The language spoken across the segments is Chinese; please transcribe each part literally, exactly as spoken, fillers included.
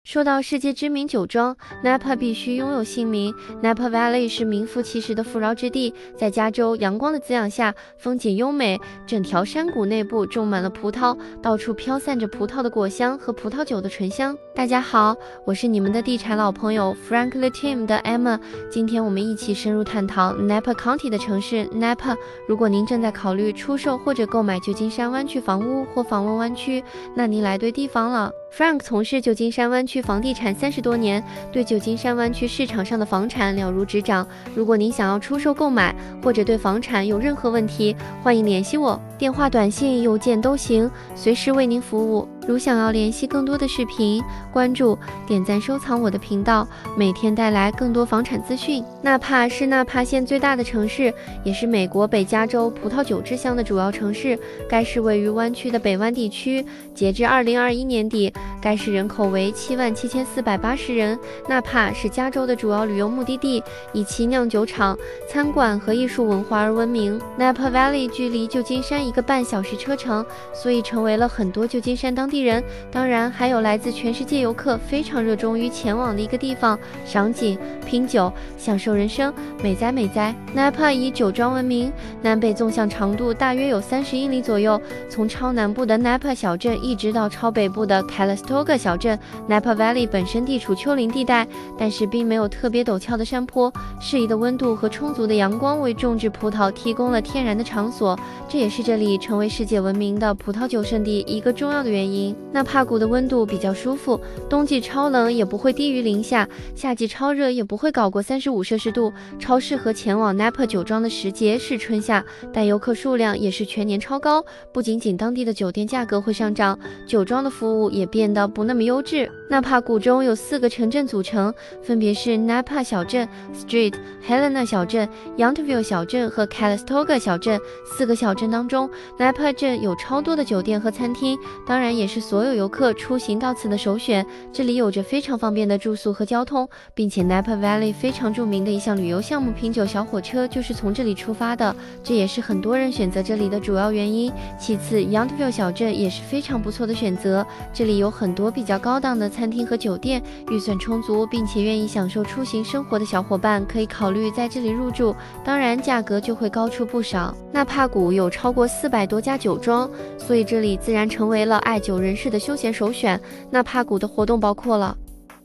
说到世界知名酒庄 Napa 必须拥有姓名。 Napa Valley 是名副其实的富饶之地，在加州阳光的滋养下，风景优美，整条山谷内部种满了葡萄，到处飘散着葡萄的果香和葡萄酒的醇香。大家好，我是你们的地产老朋友 Frankly Team 的 Emma， 今天我们一起深入探讨 Napa County 的城市 Napa。 如果您正在考虑出售或者购买旧金山湾区房屋或访问湾区，那您来对地方了。Frank 从事旧金山湾区房地产三十多年，对旧金山湾区市场上的房产了如指掌。如果您想要出售购买，或者对房产有任何问题，欢迎联系我，电话、短信、邮件都行，随时为您服务。如想要联系更多的视频，关注、点赞、收藏我的频道，每天带来更多房产资讯。纳帕是纳帕县最大的城市，也是美国北加州葡萄酒之乡的主要城市。该市位于湾区的北湾地区，截至二零二一年底，该市人口为七万七千四百八十人。纳帕是加州的主要旅游目的地，以其酿酒厂、餐馆和艺术文化而闻名。Napa Valley 距离旧金山一个半小时车程，所以成为了很多旧金山当地人，当然还有来自全世界游客非常热衷于前往的一个地方，赏景、品酒、享受人生，美哉美哉。Napa 以酒庄闻名，南北纵向长度大约有三十英里左右，从超南部的 Napa 小镇一直到超北部的 Calistoga 小镇。 Napa Valley 本身地处丘陵地带，但是并没有特别陡峭的山坡，适宜的温度和充足的阳光为种植葡萄提供了天然的场所，这也是这里成为世界闻名的葡萄酒圣地一个重要的原因。纳帕谷的温度比较舒服，冬季超冷也不会低于零下，夏季超热也不会搞过三十五摄氏度，超适合前往 Napa 酒庄的时节是春夏，但游客数量也是全年超高。不仅仅当地的酒店价格会上涨，酒庄的服务也变得不那么优质。纳帕谷中有四个城镇组成，分别是 Napa 小镇、Street、Helena 小镇、Yountville 小镇和 Calistoga 小镇。四个小镇当中， Napa 镇有超多的酒店和餐厅，当然也是所有游客出行到此的首选。这里有着非常方便的住宿和交通，并且 Napa Valley 非常著名的一项旅游项目品酒小火车就是从这里出发的，这也是很多人选择这里的主要原因。其次 Yountville 小镇也是非常不错的选择，这里有很多比较高档的餐厅和酒店，预算充足并且愿意享受出行生活的小伙伴可以考虑在这里入住，当然价格就会高出不少。纳帕谷有超过四百多家酒庄，所以这里自然成为了爱酒人士的休闲首选。纳帕谷的活动包括了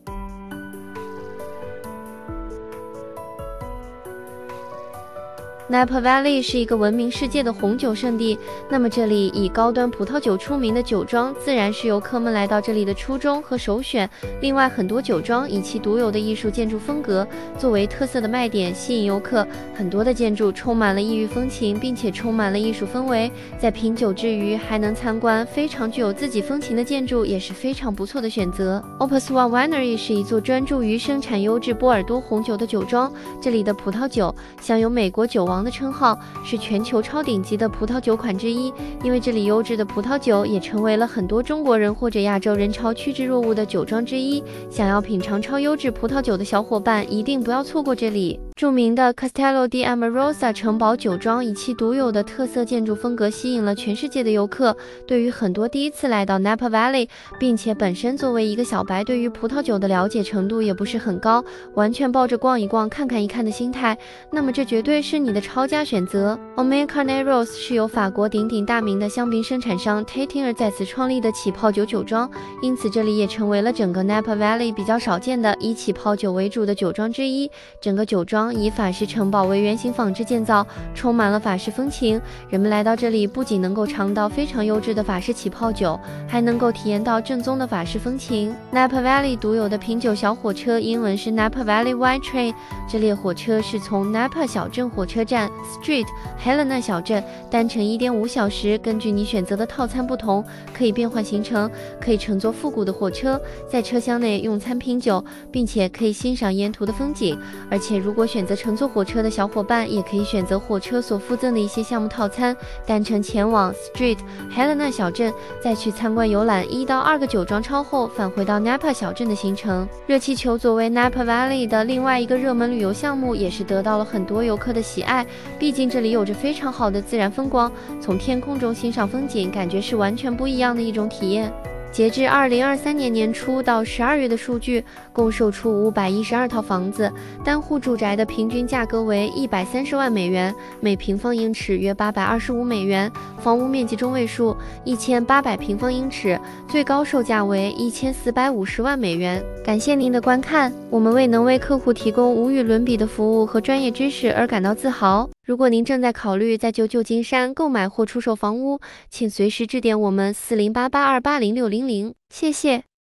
Napa Valley 是一个闻名世界的红酒圣地，那么这里以高端葡萄酒出名的酒庄自然是游客们来到这里的初衷和首选。另外，很多酒庄以其独有的艺术建筑风格作为特色的卖点吸引游客，很多的建筑充满了异域风情，并且充满了艺术氛围。在品酒之余还能参观非常具有自己风情的建筑，也是非常不错的选择。 Opus One Winery 是一座专注于生产优质波尔多红酒的酒庄，这里的葡萄酒享有美国酒王的称号，是全球超顶级的葡萄酒款之一。因为这里优质的葡萄酒也成为了很多中国人或者亚洲人潮趋之若鹜的酒庄之一，想要品尝超优质葡萄酒的小伙伴一定不要错过这里。著名的 Castello di Amorosa 城堡酒庄以其独有的特色建筑风格吸引了全世界的游客。对于很多第一次来到 Napa Valley， 并且本身作为一个小白对于葡萄酒的了解程度也不是很高，完全抱着逛一逛看看一看的心态，那么这绝对是你的超佳选择。 Omer Carneros 是由法国鼎鼎大名的香槟生产商 Taittinger 在此创立的起泡酒酒庄，因此这里也成为了整个 Napa Valley 比较少见的以起泡酒为主的酒庄之一。整个酒庄以法式城堡为原型仿制建造，充满了法式风情。人们来到这里不仅能够尝到非常优质的法式起泡酒，还能够体验到正宗的法式风情。 Napa Valley 独有的品酒小火车英文是 Napa Valley Wine Train， 这列火车是从 Napa 小镇火车站 Street Helena 小镇单程 一点五小时，根据你选择的套餐不同，可以变换行程，可以乘坐复古的火车，在车厢内用餐品酒，并且可以欣赏沿途的风景。而且如果选择乘坐火车的小伙伴，也可以选择火车所附赠的一些项目套餐，单程前往 Street Helena 小镇，再去参观游览一到二个酒庄超后返回到 Napa 小镇的行程。热气球作为 Napa Valley 的另外一个热门旅游项目，也是得到了很多游客的喜爱，毕竟这里有着非常好的自然风光，从天空中欣赏风景，感觉是完全不一样的一种体验。 截至二零二三年年初到十二月的数据，共售出五百一十二套房子，单户住宅的平均价格为一百三十万美元，每平方英尺约八百二十五美元，房屋面积中位数一千八百平方英尺，最高售价为一千四百五十万美元。感谢您的观看，我们为能为客户提供无与伦比的服务和专业知识而感到自豪。如果您正在考虑在旧旧金山购买或出售房屋，请随时致电我们四零八八二八零六零零，谢谢。